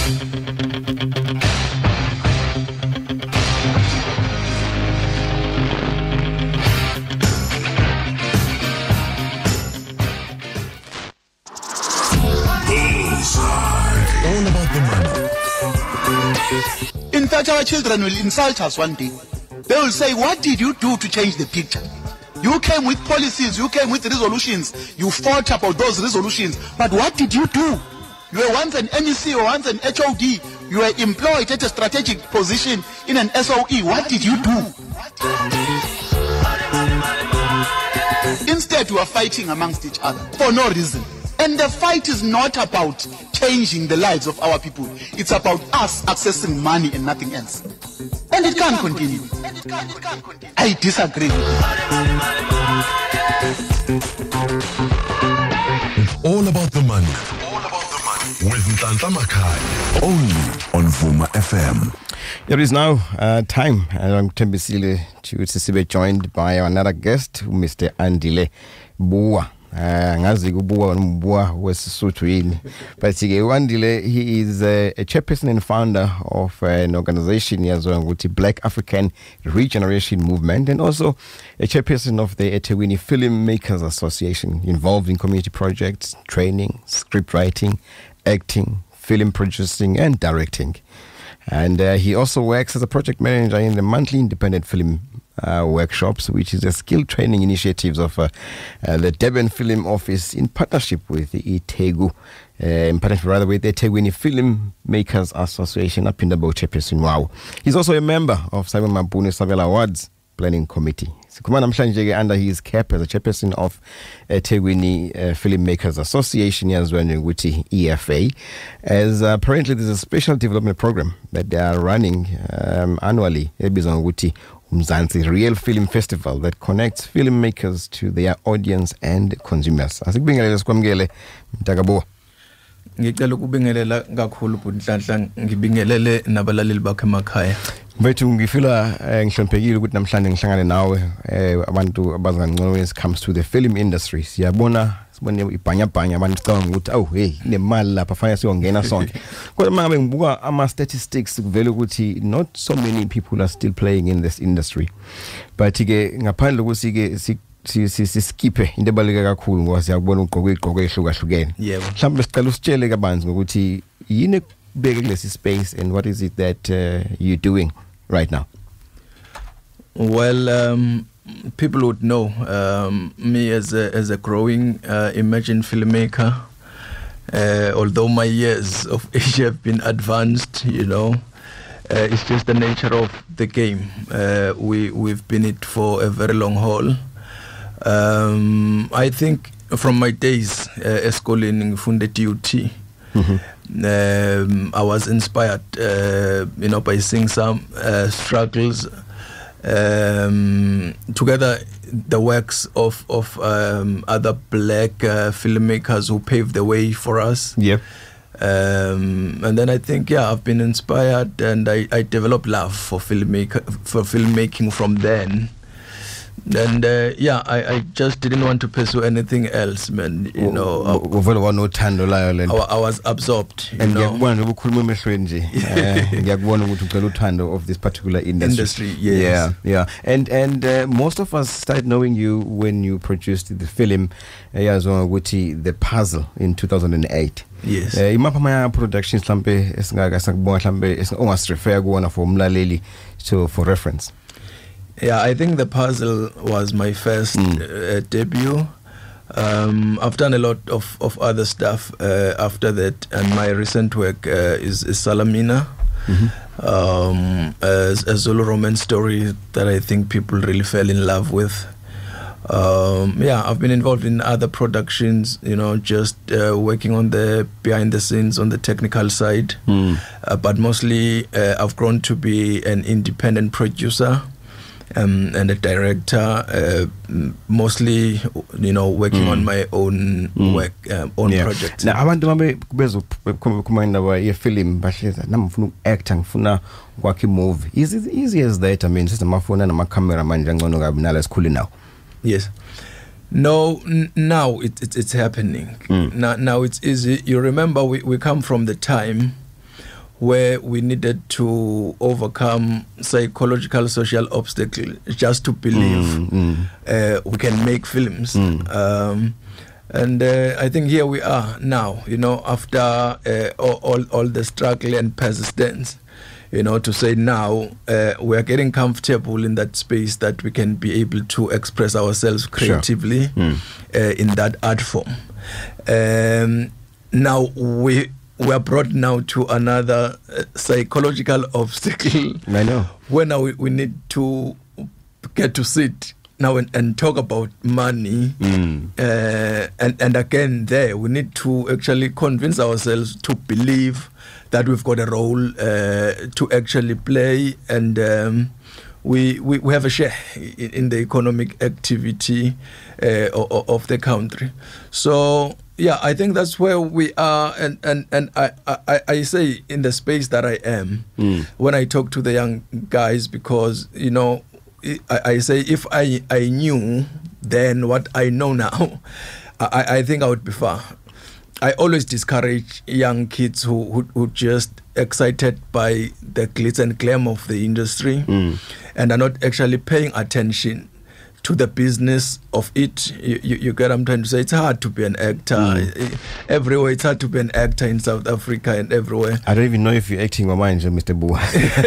In fact, our children will insult us one day. They will say, what did you do to change the picture? You came with policies, you came with resolutions, you fought about those resolutions, but what did you do? You were once an MEC or once an HOD, you were employed at a strategic position in an SOE, what did you do? Instead, we are fighting amongst each other for no reason. And the fight is not about changing the lives of our people. It's about us accessing money and nothing else. And it can't continue. I disagree. It's all about the money. With Nhlanhla Makhaya. Only on Vuma FM. It is now time. I'm Tembisile to be joined by another guest, Mr. Andile Bua. Ngazi kubuwa mbua wesisuthu yini, but Andile, he is a chairperson and founder of an organization yaziwa ngokuthi Black African Regeneration Movement, and also a chairperson of the EThekwini Filmmakers Association, involved in community projects, training, script writing, acting, film producing and directing. And he also works as a project manager in the monthly independent film workshops, which is a skill training initiatives of the Durban Film Office in partnership with the EThekwini, in partnership rather with the EThekwini Filmmakers Association up in the chairperson. Wow. He's also a member of Simon Mabune Savela Awards Planning Committee. Under his cap as a chairperson of EThekwini Filmmakers Association, as well as EFA, as apparently there's a special development program that they are running annually. neMzansi Real Film Festival that connects filmmakers to their audience and consumers. Asikubingelele sikwamukele Mtakabo. Ngicela ukubingelela kakhulu Nhlanhla, ngibingelele nabalaleli bakhe emakhaya. Mfethu ngifila ngihloniphekile ukuthi namhlanje ngihlangane nawe abantu abazangcono when it comes to the film industry. Sibone ibhanya abantu canga ukuthi awu hey nemali lapha fanele siyongena sonke. Kodwa mangabe ngibuka ama statistics kuvela ukuthi not so many people are still playing in this industry. But ke ngaphandle ukuthi ke siskipe into ebaleka kakhulu ngoba siyakubona ugqoke igqoko ehlukahlukene. Yebo. Mhlawumbe sicela usitshele kabanzi ngokuthi yini kubeke kulesi space and what is it that you're doing right now? Well, people would know me as a growing emerging filmmaker. Although my years of age have been advanced, it's just the nature of the game. We've been it for a very long haul. I think from my days eskoleni ngifunde DUT. I was inspired, by seeing some struggles together, the works of other black filmmakers who paved the way for us. Yep. And then I think, I've been inspired, and I developed love for filmmaking from then. And I just didn't want to pursue anything else, man. I was absorbed. And of this particular industry. Yes. Yeah. And most of us started knowing you when you produced the film The Puzzle in 2008. Yes. Imapha productions mhlambe esingakasakubona mhlambe ongasrefer kuona for umlaleli for reference. Yeah, I think The Puzzle was my first debut. I've done a lot of other stuff after that, and my recent work is Salamina, a Zulu romance story that I think people really fell in love with. I've been involved in other productions, just working on the behind the scenes on the technical side, but mostly I've grown to be an independent producer. And a director, mostly, working on my own work, projects. Now, abantu mabe kumanda wa ye film bahleza namfuna act ngifuna kwakhe movie. Is it easy as that? I mean, system mafona na camera manje ngcono kabi nala esikhulu now. Yes. No, now it's happening. Now it's easy. You remember we come from the time where we needed to overcome psychological, social obstacles just to believe we can make films. And I think here we are now, after all the struggle and persistence, to say now we are getting comfortable in that space that we can be able to express ourselves creatively in that art form. Now we are brought now to another psychological obstacle. I know. Where now we need to get to sit now and talk about money. And again, there we need to actually convince ourselves to believe that we've got a role to actually play, and we have a share in the economic activity of the country. So yeah, I think that's where we are, and I say in the space that I am when I talk to the young guys, because I say if I knew then what I know now, I think I would be far. I always discourage young kids who just excited by the glitz and glam of the industry and are not actually paying attention to the business of it. You get what I'm trying to say? It's hard to be an actor. Everywhere, it's hard to be an actor in South Africa and everywhere. I don't even know if you're acting or mine, Mr. Bua.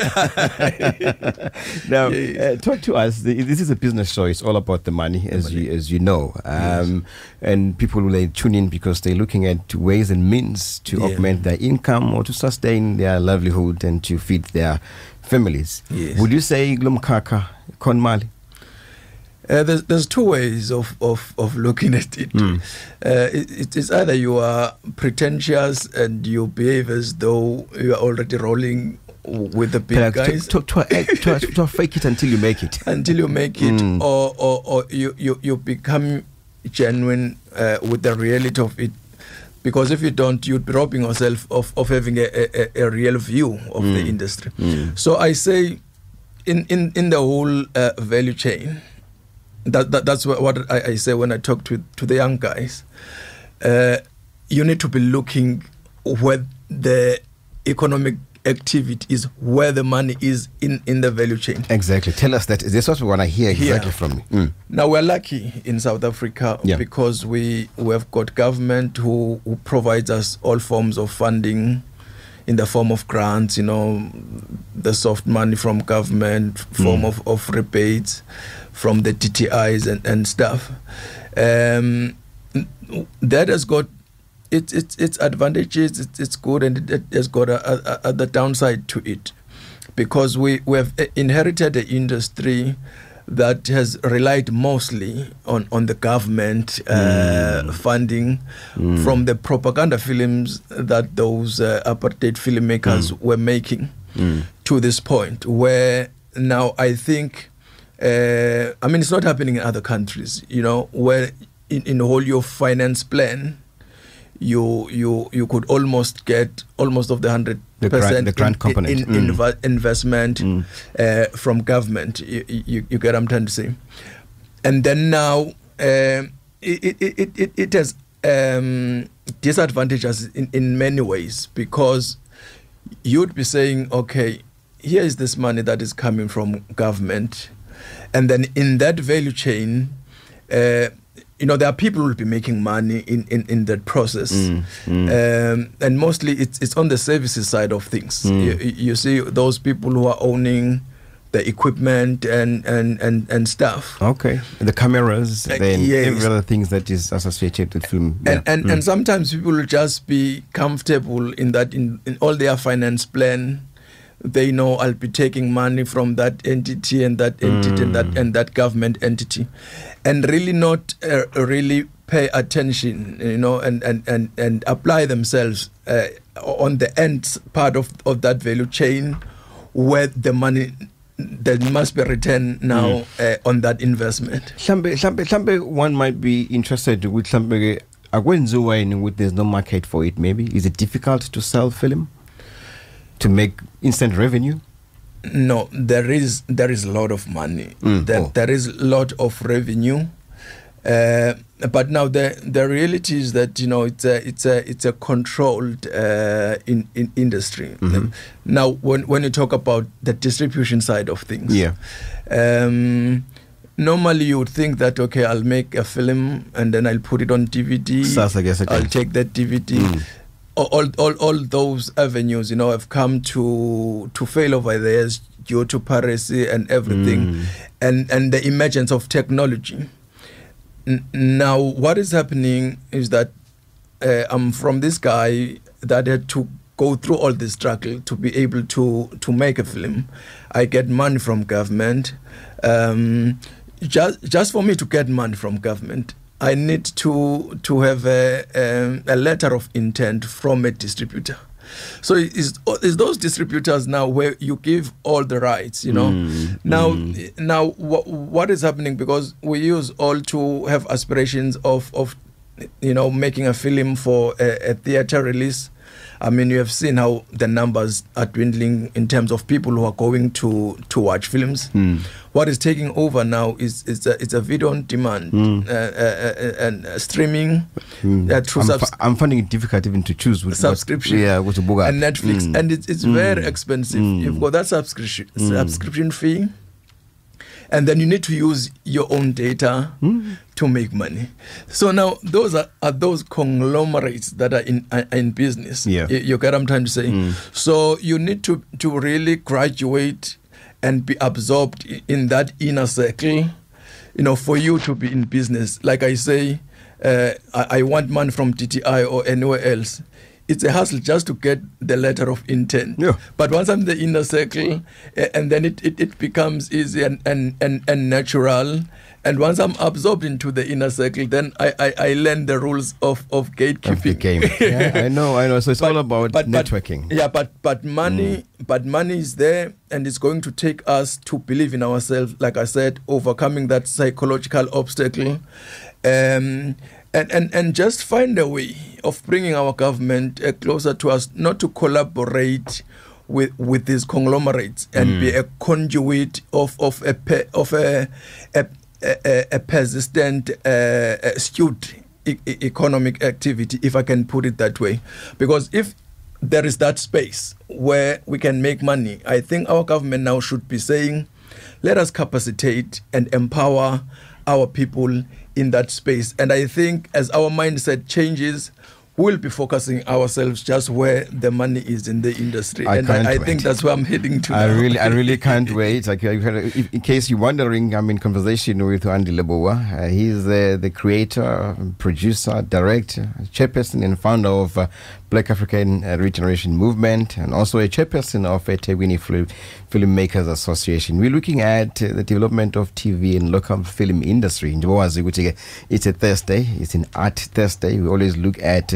Now, talk to us. This is a business show. It's all about the money, as you know. And people will tune in because they're looking at ways and means to augment their income or to sustain their livelihood and to feed their families. Yes. Would you say Glumkaka Konmali? There's two ways of looking at it. It's either you are pretentious and you behave as though you are already rolling with the big guys. To fake it until you make it. Until you make it, or you become genuine with the reality of it. Because if you don't, you'd be robbing yourself of having a real view of the industry. So I say in the whole value chain, that's what I say when I talk to the young guys. You need to be looking where the economic activity is, where the money is in the value chain. Exactly. Tell us that. This is what we want to hear exactly from you. Now, we're lucky in South Africa because we have got government who provides us all forms of funding in the form of grants, the soft money from government, form of rebates from the TTIs and stuff. That has got its advantages, it's good, and it has got the downside to it, because we have inherited an industry that has relied mostly on the government funding from the propaganda films that those apartheid filmmakers were making to this point, where now I think it's not happening in other countries, where in whole your finance plan you could almost get almost of the 100% the grant component investment from government. You get what I'm trying to say. And then now it has disadvantages in many ways, because you'd be saying, okay, here is this money that is coming from government, and then in that value chain, there are people who will be making money in that process, and mostly it's on the services side of things. You see those people who are owning the equipment and stuff. Okay, the cameras, then every other things that is associated with film. And sometimes people will just be comfortable in that in all their finance plan. They know I'll be taking money from that entity and that entity and that government entity, and really not really pay attention, and apply themselves on the end part of that value chain, where the money that must be returned now on that investment. Hlambe one might be interested with hlambe akwenziwa with there's no market for it. Maybe is it difficult to sell film to make instant revenue? No, there is a lot of money. There is a lot of revenue. But now the reality is that it's a controlled in industry. Mm-hmm. Now when you talk about the distribution side of things, normally you would think that, okay, I'll make a film and then I'll put it on DVD. I'll take that DVD. All those avenues, have come to fail over the years due to piracy and everything, and the emergence of technology. Now, what is happening is that I'm from this guy that had to go through all this struggle to be able to make a film. I get money from government. Just for me to get money from government, I need to have a letter of intent from a distributor. So is those distributors now where you give all the rights, Now what is happening, because we used all to have aspirations of making a film for a theater release. I mean, you have seen how the numbers are dwindling in terms of people who are going to watch films. What is taking over now is it's a video on demand and streaming. I'm finding it difficult even to choose with subscription. What to book and Netflix, and it's very expensive. You've got that subscription fee. And then you need to use your own data to make money. So now those are those conglomerates that are in business. Yeah. You get what I'm trying to say? So you need to really graduate and be absorbed in that inner circle, for you to be in business. Like I say, I want money from TTI or anywhere else. It's a hassle just to get the letter of intent. Yeah. But once I'm in the inner circle, and then it becomes easy and natural. And once I'm absorbed into the inner circle, then I learn the rules of gatekeeping. Of the game. Yeah, I know. So it's all about networking. But money is there, and it's going to take us to believe in ourselves. Like I said, overcoming that psychological obstacle. And just find a way of bringing our government closer to us, not to collaborate with these conglomerates and be a conduit of a persistent skewed economic activity, if I can put it that way. Because if there is that space where we can make money, I think our government now should be saying, let us capacitate and empower our people in that space. And I think as our mindset changes, we'll be focusing ourselves just where the money is in the industry. I think that's where I'm heading to. I really can't wait. Like, in case you're wondering, I'm in conversation with Andile Boa. He's the creator, producer, director, chairperson and founder of Black African Regeneration Movement, and also a chairperson of EThekwini Filmmakers Association. We're looking at the development of TV and local film industry. It's a Thursday. It's an Art Thursday. We always look at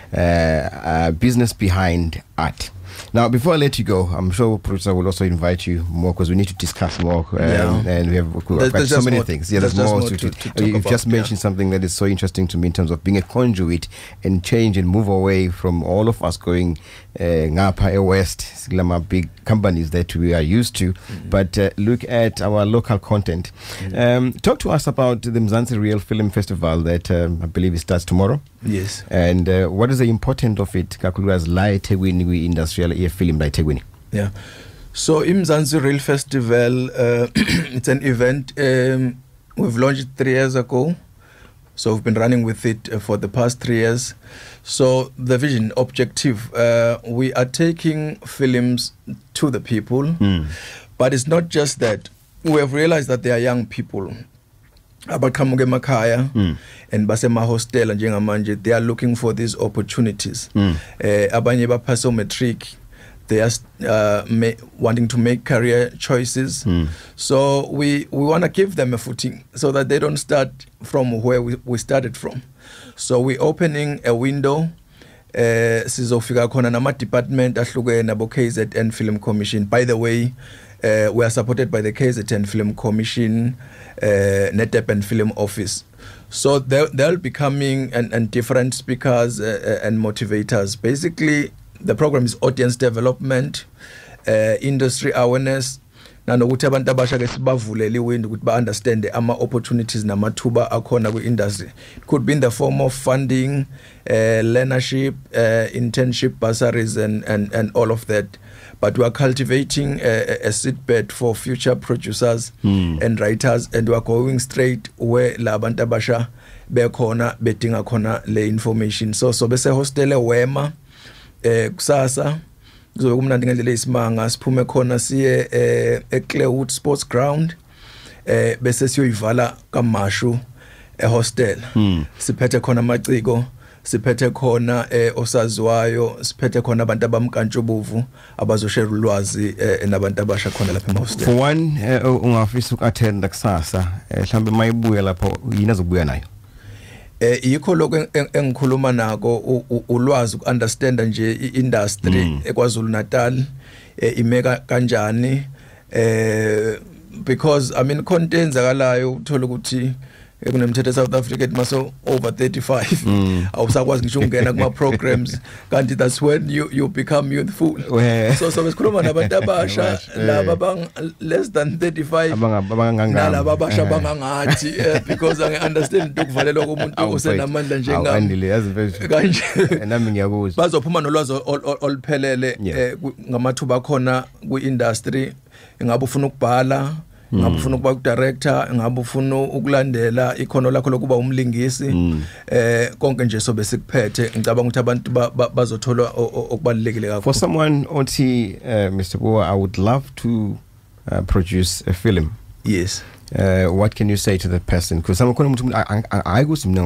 business behind art. Now, before I let you go, I'm sure producer will also invite you more, because we need to discuss more. And we have got so many things. There's more to you've just mentioned something that is so interesting to me in terms of being a conduit and change and move away from all of us going Ngapa West, big companies that we are used to, but look at our local content. Talk to us about the Mzansi Real Film Festival that I believe it starts tomorrow. Yes. And what is the importance of it? As EThekwini industrial film like EThekwini. Yeah. So Ingxoxo Real Festival, it's an event we've launched 3 years ago. So we've been running with it for the past 3 years. So the vision, objective, we are taking films to the people, but it's not just that. We have realized that there are young people abaqhamuke emakhaya and basema hostel njengamanje, they are looking for these opportunities. Abanye baphase matric, they are wanting to make career choices. So we want to give them a footing so that they don't start from where we started from. So we're opening a window. Sizofika khona nama department ahlukene abo KZN Film Commission. By the way, we are supported by the KZN Film Commission, Nedep Film Office. So they'll be coming and different speakers and motivators. Basically, the program is audience development, industry awareness, nanokuthi abantu abasha ke sibavulele iwindi ukuthi ba understand ama opportunities namathuba akhona kwi industry. It could be in the form of funding, learnership, internship, bursaries and all of that. But we are cultivating a seedbed for future producers and writers, and we are going straight where la bantu abasha bekhona bedinga khona le information. So bese hostel Vuma kusasa kuzobe kumnandi ngendlela isimanga, siphume khona siye eClearwood Sports Ground bese siyoyivala kaMashu ehostel. Siphethe khona amaciko, siphethe khona osaziwayo, siphethe khona abantu abamkantshubovu abazoshare ulwazi nabantu abasha khona lapha ehostel. For one ungafisa ukattend kusasa mhlambe mayibuya lapho yini azobuya nayo? Yikho lokho engikhuluma nako ulwazi ukunderstand nje iindustry eKwaZulu Natal imeka kanjani, because I mean content zakalayo uthola ukuthi kunemthetho South Africa maso over 35 awusakwazi ngisho ungena kuma programs kanti that's when you become youthful. So besikhuluma nabantu abasha laba bang less than 35 nalaba abasha bangangathi because I understand ukuvalelwa komuntu osenamandla njengami kanje nami ngiyakuzwa bazophuma nolwazi oluphelele ngamathuba khona kwi-industry. Ngabe ufuna ukubhala, ngabe ufuna ukuba director, ngabe ufuna ukulandela ikhono lakho lokuba umlingisi, konke nje sobe sikuphethe. Ngicabanga ukuthi abantu bazothola okubalekile kakhulu. For someone othi Mr. Bua, I would love to produce a film. Yes. What can you say to the person? Because some I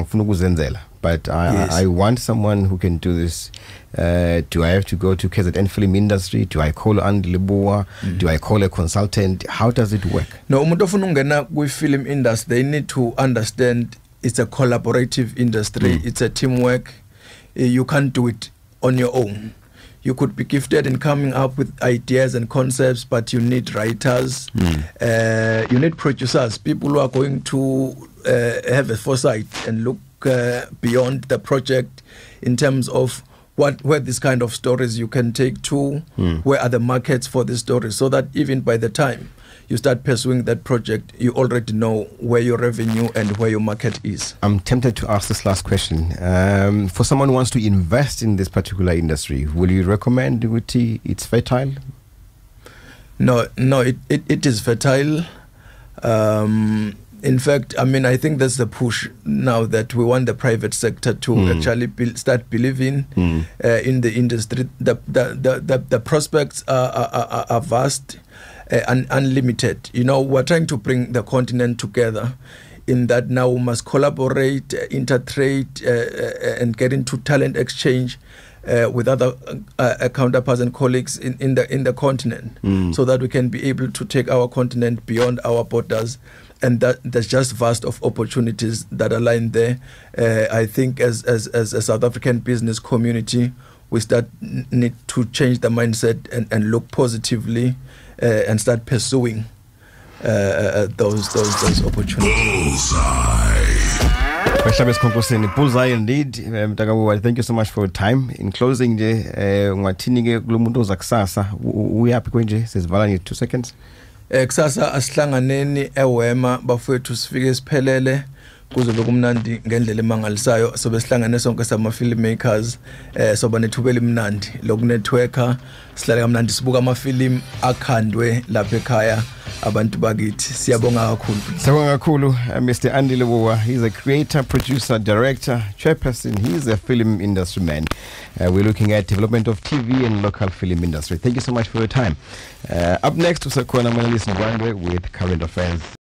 but I want someone who can do this. Do I have to go to KZN film industry? Do I call Andile Bua? Do I call a consultant? How does it work? No, umuntu ofuna ungena kwi film industry, they need to understand it's a collaborative industry. It's a teamwork. You can't do it on your own. You could be gifted in coming up with ideas and concepts, but you need writers, you need producers, people who are going to have a foresight and look beyond the project in terms of where this kind of stories you can take to, where are the markets for these stories, so that even by the time you start pursuing that project, you already know where your revenue and where your market is. I'm tempted to ask this last question. For someone who wants to invest in this particular industry, will you recommend it's fertile? No, it is fertile. In fact, I mean, I think that's the push now that we want the private sector to actually start believing in the industry. The prospects are vast. Unlimited. You know, we're trying to bring the continent together in that now we must collaborate, intertrade, and get into talent exchange with other counterparts and colleagues in the continent, so that we can be able to take our continent beyond our borders. And that there's just vast of opportunities that are lying there. I think as a South African business community, we need to change the mindset and look positively and start pursuing those opportunities. Bullseye indeed. Thank you so much for your time. In closing, ungathini ke kulomuntu ozakusasa uyaphi kwenje sesivala nje 2 seconds. Kusasa asihlanganeni eWema bafowethu sifike siphelele kuzobe kumnandi ngendlela emangalisayo sobe sihlangane sonke sama filmmakers soba nethubela imnandi lokunetworker sihlala kamnandi sibuka ama film akhandwe lapha ekhaya abantu bakithi siyabonga kakhulu. Mr. Andile Bua, he's a creator, producer, director, chairperson. He's a film industry man. We're looking at development of TV and local film industry. Thank you so much for your time. Up next, Usakhona Manalisi Ndwandwe with Current Affairs.